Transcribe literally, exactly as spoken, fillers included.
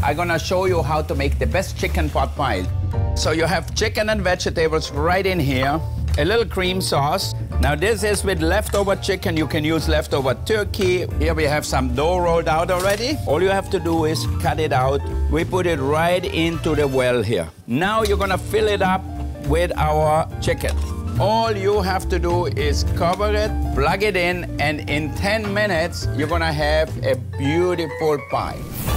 I'm gonna show you how to make the best chicken pot pie. So you have chicken and vegetables right in here, a little cream sauce. Now this is with leftover chicken. You can use leftover turkey. Here we have some dough rolled out already. All you have to do is cut it out. We put it right into the well here. Now you're gonna fill it up with our chicken. All you have to do is cover it, plug it in, and in ten minutes, you're gonna have a beautiful pie.